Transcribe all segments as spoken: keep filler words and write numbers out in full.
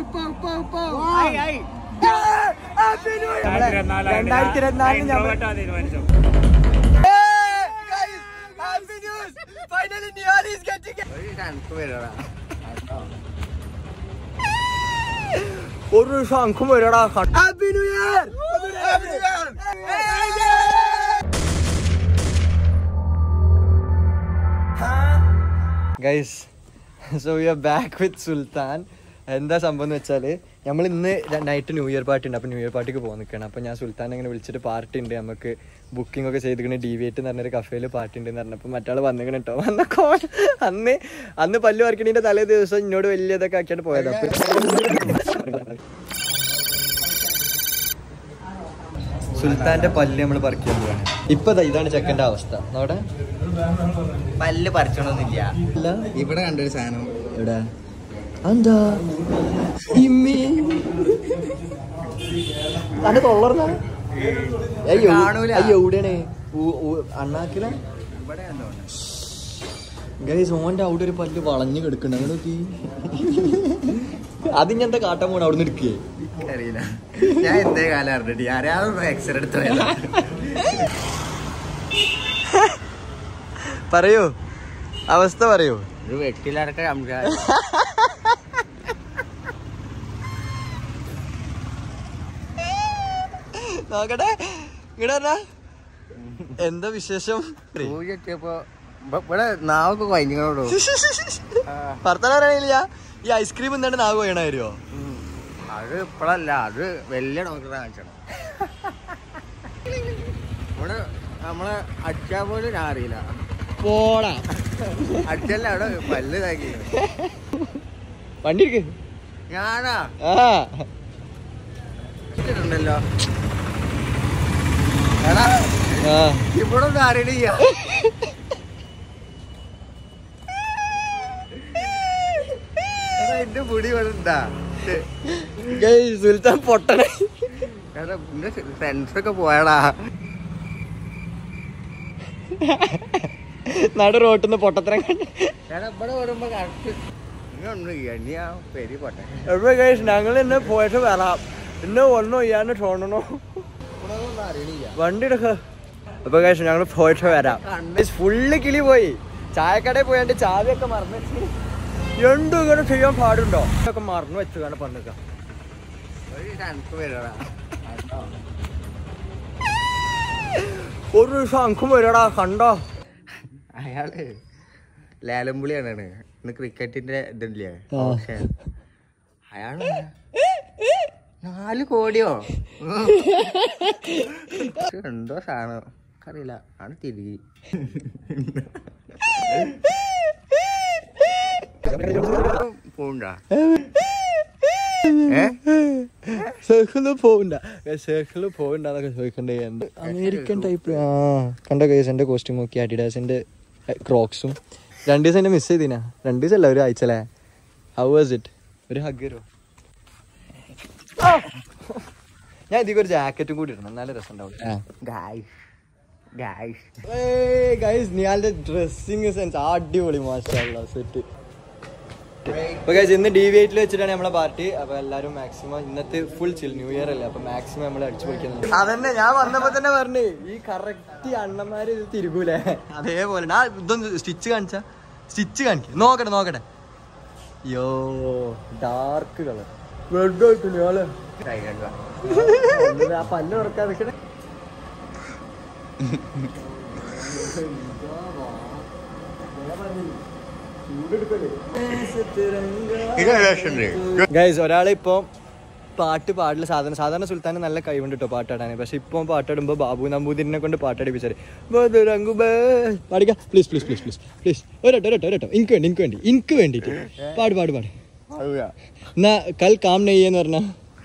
രണ്ടായിരത്തി ഇരുപത്തിനാലിന് ഒരു ശംഖും വരടാ. Happy new year guys. So we are back with Sultan. എന്താ സംഭവം എന്ന് വെച്ചാൽ നമ്മൾ ഇന്ന് നൈറ്റ് ന്യൂ ഇയർ പാർട്ടി ഉണ്ട്. അപ്പോൾ ന്യൂ ഇയർ പാർട്ടിക്ക് പോകാൻ നിൽക്കണം. അപ്പോൾ ഞാൻ സുൽത്താൻ അങ്ങനെ വിളിച്ചിട്ട് പാർട്ടി ഉണ്ട്, നമുക്ക് ബുക്കിംഗ് ഒക്കെ ചെയ്തിരിക്കണേ ഡീവിയേറ്റ് എന്ന് പറഞ്ഞൊരു കഫേയിൽ പാർട്ടി ഉണ്ട് എന്ന് പറഞ്ഞപ്പോൾ മറ്റാൾ വന്നിക്കണം കേട്ടോ. വന്ന കോൾ അന്ന് അന്ന് പല്ല് വരക്കണീൻ്റെ തലേ ദിവസം ഇന്നോട് വലിയ ഇതൊക്കെ ആക്കിയിട്ട് പോയത്. അപ്പോൾ സുൽത്താന്റെ പല്ല് നമ്മൾ പറിക്കാൻ പോവാണ്. ഇപ്പൊ ഇതാണ് ചെക്കൻ്റെ അവസ്ഥ. അവിടെ പല്ല് പറിച്ചണമെന്നില്ല. ഇവിടെ കണ്ടൊരു സാധനം എവിടെ എന്താ ഇമ്മി തന്റെ തൊള്ളർന്ന എവിടെയാണ് അണ്ണാക്കില ഗൈസ്. ഓന്റെ അവിടെ ഒരു പല്ല് വളഞ്ഞു കിടക്കണ്ട. അങ്ങനെ നോക്കി അത് ഞാൻ എന്താ കാട്ടാൻ പോണ അവിടെ നിന്ന് എടുക്കേ അറിയില്ല. ഞാൻ എന്തേ കാലം അറിഞ്ഞിട്ട് ആരാളും എക്സ്റേ എടുത്ത പറയൂ അവസ്ഥ പറയൂ. ഒരു വെട്ടിലടക്കം നോക്കട്ടെ ഇങ്ങടെ എന്താ വിശേഷം? ഇവിടെ നാവൊക്കെ കഴിഞ്ഞോളൂ. ഭർത്താവ് അറിയില്ല ഈ ഐസ്ക്രീം എന്താണ് നാവ് കൊയ്യണോ? അത് ഇപ്പഴല്ല, അത് വലിയ ഡോക്ടറെ കാണിച്ചണം. ഇവിടെ നമ്മളെ അടിച്ചാ പോലും ഞാൻ അറിയില്ല. പോടാ അടിച്ചല്ല അവിടെ പല്ല് ഇതാക്കി വണ്ടി ഞാനാ ണ്ടല്ലോ. എടാ ഇവിടെ ഒന്നും അറിയില്ല. എന്റെ മുടി വേണ്ടാ സുൽത്താൻ പൊട്ടണേ. എന്റെ ഫ്രണ്ട്സൊക്കെ പോയടാ. നടു റോട്ടിന്ന് പൊട്ടത്തരം കണ്ട് ഇവിടെ വരുമ്പോ കറക്റ്റ് പെരി പൊട്ടെ. ഞങ്ങൾ ഇന്ന് പോയിട്ട് വരാം. ഇന്ന് ഒന്നും ചെയ്യാണ്ട് തോന്നണോ വണ്ടി എടുക്ക. അപ്പൊ കഴിച്ചു ഞങ്ങൾ പോയിട്ട് വരാം. ഫുള്ള് കിളി പോയി. ചായക്കടയിൽ പോയാണ്ട് ചാവിയൊക്കെ മറന്നു വെച്ച് രണ്ടും ഇങ്ങനെ ചെയ്യാൻ പാടുണ്ടോ ഒക്കെ മറന്നു വെച്ചു വേണം പണിക്കാം. ഒരു ശംഖും വരടാ കണ്ടോ. അയാള് ലേലംപുളിയാണ്. ഇന്ന് ക്രിക്കറ്റിന്റെ ഇതില്ലേ അയാള് നാല് കോടിയോ എന്തോ സാധനം അറിയില്ല. ആണ് തിരികെ പോണ്ടാ സർക്കിള് പോവണ്ട സർക്കിള് പോവണ്ടെന്നൊക്കെ ചോദിക്കണ്ടേ. അമേരിക്കൻ ടൈപ്പ് ആ കണ്ടോ കേസ്. എൻ്റെ കോസ്റ്റ്യൂം നോക്കി അഡിഡാസിന്റെ ക്രോക്സും. രണ്ട് ദിവസം എന്നെ മിസ് ചെയ്തിനാ. രണ്ട് ദിവസം അല്ല ഒരു ആഴ്ചല്ലേ. How was it? ഒരു ഹഗ് തരുമോ? ഞാൻ ഇതിക്ക് ഒരു ജാക്കറ്റും കൂടി ഇടണം എന്നാലും രസം ഉണ്ടാവും. നിയാളുടെ ഡ്രസ്സിങ് സെൻസ് അടിപൊളി മാഷാഅല്ലാ സെറ്റ്. അപ്പൊ ഗൈസ് ഇന്ന് ഡി വി എയ്റ്റിൽ വെച്ചിട്ടാണ് നമ്മളെ പാർട്ടി. അപ്പൊ എല്ലാരും മാക്സിമം ഇന്നത്തെ ഫുൾ ചിൽ ന്യൂ ഇയർ അല്ലേ. അപ്പൊ മാക്സിമം നമ്മൾ അടിച്ചു പൊളിക്കുന്നത്. അതന്നെ ഞാൻ വന്നപ്പോ തന്നെ പറഞ്ഞു ഈ കറക്റ്റ് അണ്ണന്മാര് ഇത് തിരുകൂലേ അതേപോലെ. ആ ഇതൊന്ന് സ്റ്റിച്ച് കാണിച്ചാ സ്റ്റിച്ച് കാണിക്ക നോക്കട്ടെ നോക്കട്ടെ. യോ ഡാർക്ക് കളർ റെഡ് ആയിട്ടില്ലേ ആള്. ആ പല്ല് തുറക്കാതെ ഗൈസ് ഒരാളിപ്പോ പാട്ട് പാടില്ല. സാധാരണ സാധാരണ സുൽത്താന് നല്ല കഴിവുണ്ട് കേട്ടോ പാട്ടാടാൻ. പക്ഷെ ഇപ്പൊ പാട്ടിടുമ്പോ ബാബു നമ്പൂതിരിനെ കൊണ്ട് പാട്ടടിപ്പിച്ചാല് പാടിക്കാം. Please please please please please ഒരട്ടോ ഒരട്ടോ ഒരട്ടോ എനിക്ക് വേണ്ടി എനിക്ക് വേണ്ടി എനിക്ക് വേണ്ടിട്ട് പാട് പാട് പാട്. എന്നാ കൽ കാം നെയ്യെന്ന് പറഞ്ഞ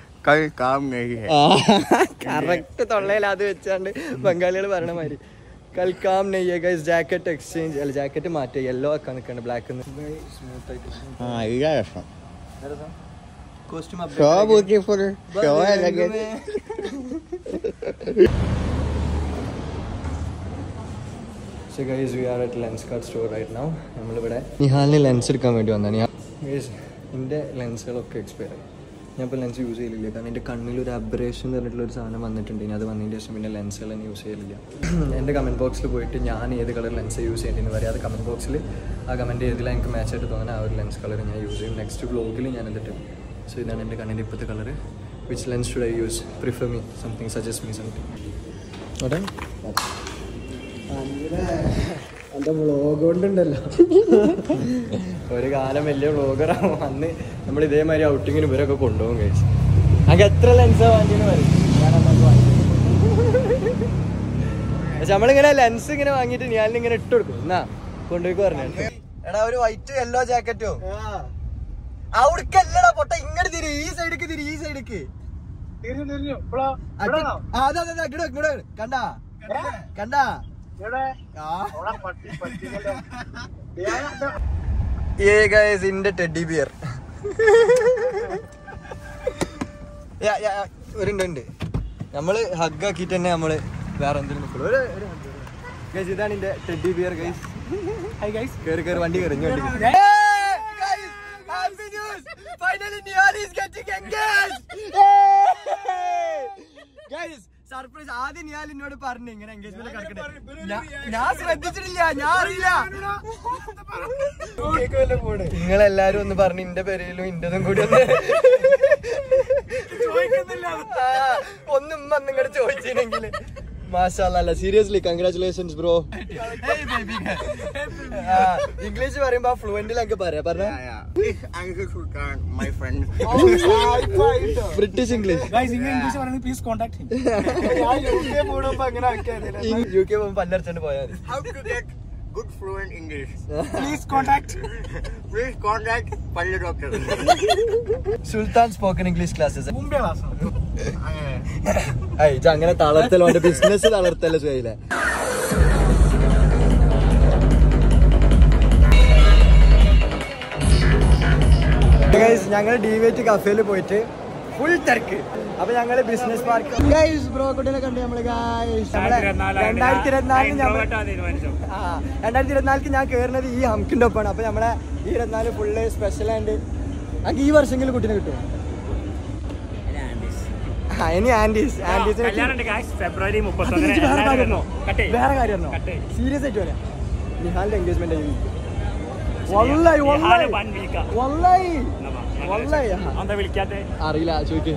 കറക്റ്റ് തൊള്ളയിൽ അത് വെച്ചാണ്ട് ബംഗാളികൾ പറയണ മാതിരി കൽ കാം നെയ്യേ ഗൈസ്. ജാക്കറ്റ് എക്സ്ചേഞ്ച് അല്ല ജാക്കറ്റ് മാറ്റുക യെല്ലോ ആക്കാൻ നിൽക്കണ്ട ബ്ലാക്ക് സ്മൂത്ത് ആയിട്ട്. Costume So guys, we are at Lenskart store right now. നമ്മളിവിടെ നിഹാലിന് ലെൻസ് എടുക്കാൻ വേണ്ടി വന്നതാണ്. ഗൈസ് എൻ്റെ ലെൻസുകളൊക്കെ എക്സ്പയർ ആയി. ഞാൻ ഇപ്പോൾ ലെൻസ് യൂസ് ചെയ്യലില്ല. കാരണം എൻ്റെ കണ്ണിലൊരു അബ്രേഷൻ എന്ന് പറഞ്ഞിട്ടുള്ളൊരു സാധനം വന്നിട്ടുണ്ട്. ഇനി അത് വന്നതിന് ശേഷം പിന്നെ ലെൻസുകൾ തന്നെ യൂസ് ചെയ്യലില്ല. എൻ്റെ കമൻറ്റ് ബോക്സിൽ പോയിട്ട് ഞാൻ ഏത് കളർ ലെൻസ് യൂസ് ചെയ്യേണ്ടതെന്ന് പറയാം. അത് കമൻറ്റ് ബോക്സിൽ ആ കമൻറ്റ് ഏതിലാണ് എനിക്ക് മാച്ച് ആയിട്ട് തോന്നുന്നത് ആ ഒരു ലെൻസ് കളർ ഞാൻ യൂസ് ചെയ്യും. നെക്സ്റ്റ് വ്ലോഗിൽ ഞാൻ എന്നിട്ട് സോ ഇതാണ് എൻ്റെ കണ്ണിൻ്റെ ഇപ്പോഴത്തെ colour. Which lens should I use? Prefer me something, suggest me something. ഓട്ടെ എൻ്റെ വ്ളോഗ് കൊണ്ടുണ്ടല്ലോ ഒരു കാലം വലിയ വ്ളോഗറാവും. അന്ന് നമ്മൾ ഇതേമാതിരി ഔട്ടിങ്ങിന് ഇവരൊക്കെ കൊണ്ടുപോകും കഴിച്ചു. അങ്ങനെ എത്ര ലെൻസാണ് വാങ്ങിയെന്ന് പറയും. ഞാൻ അന്നൊക്കെ വാങ്ങി. പക്ഷെ നമ്മളിങ്ങനെ ലെൻസ് ഇങ്ങനെ വാങ്ങിയിട്ട് ഞാൻ ഇങ്ങനെ ഇട്ട് കൊടുക്കും. എന്നാ കൊണ്ടുപോയി പറഞ്ഞു. എടാ ഒരു വൈറ്റ് യെല്ലോ ജാക്കറ്റോ അവിടക്കല്ലടാ പൊട്ട. ഇങ്ങോട്ട് തിരി, ഈ സൈഡിക്ക് തിരി, ഈ സൈഡിക്ക്. അതെ അതെ ഇങ്ങോട്ട് കണ്ടാ കണ്ടാ. ഇന്റെ ടെഡി ബിയർ ഒരുണ്ട്. നമ്മള് ഹഗ് ആക്കിട്ട് തന്നെ നമ്മള് വേറെ എന്തെങ്കിലും നിൽക്കുള്ളൂ. ഗൈസ് ഇതാണ് എന്റെ ടെഡി ബിയർ. ഗൈസ് കേറി കേറി വണ്ടി കയറി വണ്ടി സർപ്രൈസ്. ആദ്യം ഞാൻ എന്നോട് പറഞ്ഞു ഇങ്ങനെ എൻഗേജ്മെന്റ് കിടക്കട്ടെ. ഞാൻ ശ്രദ്ധിച്ചിട്ടില്ല, ഞാൻ അറിയില്ല. നിങ്ങളെല്ലാരും ഒന്ന് പറഞ്ഞു ഇന്റെ പേരിലും ഇന്റതും കൂടി ഒന്ന് ഒന്നും നിങ്ങടെ ചോദിച്ചില്ലെങ്കില്. മാഷാഅല്ലാഹ്, സീരിയസ്ലി കൺഗ്രാറ്റുലേഷൻസ് ബ്രോ. ഇംഗ്ലീഷ് പറയുമ്പോ ഫ്ലുവന്റിലൊക്കെ പറയാ പറഞ്ഞ ബ്രിട്ടീഷ് ഇംഗ്ലീഷ്. യു കെ പോകുമ്പോ പല്ലടച്ചോണ്ട് പോയാൽ good fluent English. Please contact. Please contact Pallu Doctor. Sultan spoken English classes. Mumbai class. Ay, jangana talarthala onde business talarthala soyile. Guys, ഞങ്ങൾ ഡിവേറ്റ് കഫേയിൽ പോയിട്ട് full തിരക്ക്. അപ്പൊ ഞങ്ങള് ബിസിനസ് പാർക്ക് ഗൈസ് ബ്രോ കുട്ടിനെ കണ്ടു നമ്മള് ഗൈസ്. രണ്ടായിരത്തി ഇരുപത്തിനാലിന് ആ രണ്ടായിരത്തി ഇരുപത്തിനാലിക്ക് ഞാൻ കയറുന്നത് ഈ ഹംകിന്റെ ഒപ്പമാണ്. അപ്പൊ നമ്മളെ ഈ ഇരുപത്തിനാല് ഫുള്ള് സ്പെഷ്യൽ ആൻഡ് നമുക്ക് ഈ വർഷമെങ്കിലും കുട്ടീനെ കിട്ടും. ഇനി ആന്റീസ് ആന്റീസിനെ ഫെബ്രുവരി വേറെ കാര്യമാണോ? സീരിയസ് ആയിട്ട് പറയാം. നിഹാലിന്റെ എൻഗേജ്മെന്റ് ആയി. വല്ലാഹി വല്ലാഹി വല്ലാഹി വല്ലാഹി അറിയില്ല ചോദിക്ക്.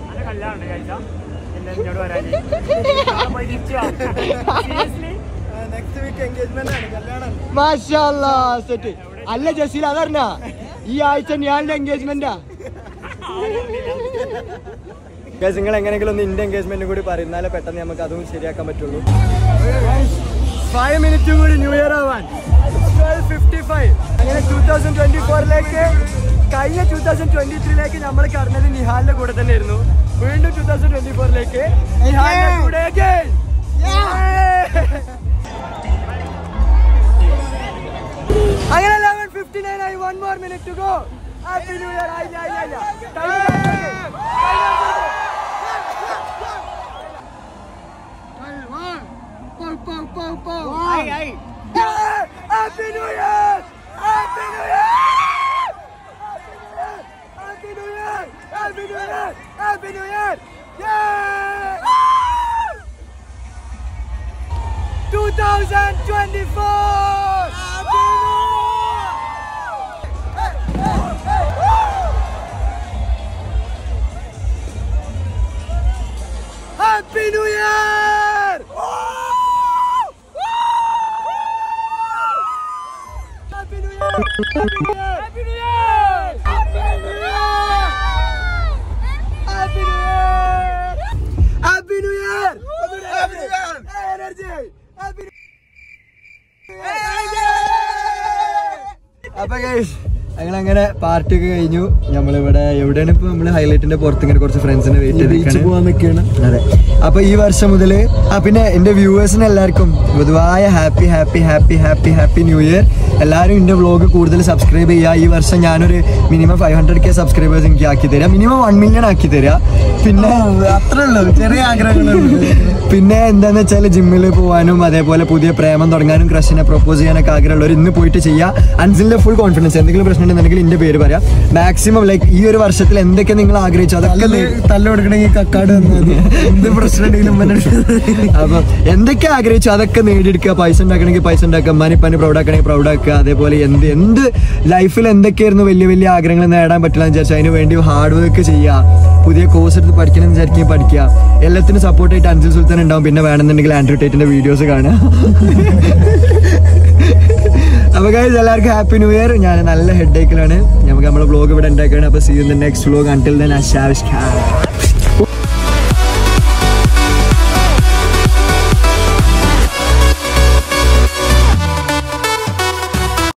മാഷാഅല്ലാഹ് സെറ്റ്. അല്ല ജസീൽ അതറിഞ്ഞ ഈ ആഴ്ച ഞാൻ്റെ എൻഗേജ്മെന്റാ. നിങ്ങൾ എങ്ങനെയെങ്കിലും ഒന്ന് ഇന്റെ എൻഗേജ്മെന്റ് കൂടി പറയുന്നാലേ പെട്ടെന്ന് നമുക്ക് അതും ശരിയാക്കാൻ പറ്റുള്ളൂ. ഫൈവ് മിനിറ്റ് കൂടി ന്യൂ ഇയർ ആവാൻ. ഫിഫ്റ്റി ഫൈവ് അങ്ങനെ ടൂ തൗസൻഡ് ട്വന്റി ഫോറിലേക്ക് കഴിഞ്ഞ ടൂ തൗസൻഡ് ട്വന്റി ത്രീയിലേക്ക് നമ്മൾ കടന്നത് നിഹാലിന്റെ കൂടെ തന്നെ ആയിരുന്നു. വീണ്ടും ടൂ തൗസൻഡ് ട്വന്റി ഫോറിലേക്ക് നിഹാലിന്റെ കൂടെ അങ്ങനെ ലെവൻ ഫിഫ്റ്റി നയൻ ആയി. One more minute to go. Happy new year. Happy New Year! Happy New Year! Happy New Year! Happy New Year! Happy New Year! Yeah! twenty twenty-four! Happy New Year! Happy New Year! Happy New Year! Happy New Year! Happy New Year! Happy New Year! Happy New Year! Happy New Year! Energy! Happy New Year! അപ്പൊ guys ഞങ്ങളങ്ങനെ party ഒക്കെ കഴിഞ്ഞു. നമ്മളിവിടെ എവിടെയാണ് ഇപ്പൊ നമ്മള് ഹൈലൈറ്റിന്റെ പുറത്ത് ഇങ്ങനെ കുറച്ച് ഫ്രണ്ട്സിനെ വെയിറ്റ് ചെയ്ത് പോകാൻ നിൽക്കുകയാണ്. അതെ. അപ്പൊ ഈ വർഷം മുതല് ആ പിന്നെ എന്റെ വ്യൂവേഴ്സിന് എല്ലാവർക്കും പൊതുവായ happy happy happy happy happy new year. എല്ലാവരും എന്റെ വ്ളോഗ് കൂടുതൽ സബ്സ്ക്രൈബ് ചെയ്യുക. ഈ വർഷം ഞാനൊരു minimum five hundred K subscribers എനിക്ക് ആക്കി തരാം. മിനിമം വൺ മില്യൺ ആക്കി തരാം. പിന്നെ അത്രേ ഉള്ളൂ, ചെറിയ ആഗ്രഹങ്ങളുണ്ട്. പിന്നെ എന്താന്ന് വെച്ചാൽ ജിമ്മിൽ പോകാനും അതേപോലെ പുതിയ പ്രേമം തുടങ്ങാനും ക്രഷിനെ പ്രൊപ്പോസ് ചെയ്യാനൊക്കെ ആഗ്രഹമുള്ളവർ ഇന്ന് പോയിട്ട് ചെയ്യുക. അൻസിലിന്റെ ഫുൾ കോൺഫിഡൻസ്. എന്തെങ്കിലും പ്രശ്നം ഉണ്ടെന്നുണ്ടെങ്കിൽ ഉണ്ടെങ്കിൽ എന്റെ പേര് പറയാം. മാക്സിമം ലൈക്ക് ഈ ഒരു വർഷത്തിൽ എന്തൊക്കെ നിങ്ങൾ ആഗ്രഹിച്ചു അതൊക്കെ തല്ല് കൊടുക്കണമെങ്കിൽ കക്കാട് എന്ത് പ്രശ്നം അപ്പൊ എന്തൊക്കെ ആഗ്രഹിച്ചു അതൊക്കെ നേടിയെടുക്കുക. പൈസ ഉണ്ടാക്കണമെങ്കിൽ പൈസ ഉണ്ടാക്കുക, മനി പനി പ്രൗഡ് ആക്കണമെങ്കിൽ പ്രൗഡ് ആക്കുക. അതേപോലെ എന്ത് എന്ത് ലൈഫിൽ എന്തൊക്കെയായിരുന്നു വലിയ വലിയ ആഗ്രഹങ്ങൾ നേടാൻ പറ്റില്ല എന്ന് വിചാരിച്ചാൽ അതിന് വേണ്ടി ഹാർഡ് വർക്ക് ചെയ്യുക. പുതിയ കോഴ്സ് എടുത്ത് പഠിക്കണം എന്ന് വിചാരിക്കുക, പഠിക്കുക. എല്ലാത്തിനും സപ്പോർട്ടായിട്ട് അൻസിൽ സുൽത്താൻ ഉണ്ടാവും. പിന്നെ വേണമെന്നുണ്ടെങ്കിൽ ആൻഡ്രൂ ടേറ്റിന്റെ വീഡിയോസ് കാണുക. അപ്പൊ ഗൈസ് എല്ലാവർക്കും ഹാപ്പി ന്യൂ ഇയർ. ഞാൻ നല്ല ഹെഡ് ഏക്കിലാണ്. നമുക്ക് നമ്മുടെ വ്ലോഗ് ഇവിടെ ഉണ്ടാക്കുകയാണ്. അപ്പൊ see in the next vlog. Until then അഷാവിഷ് ഖാൻ.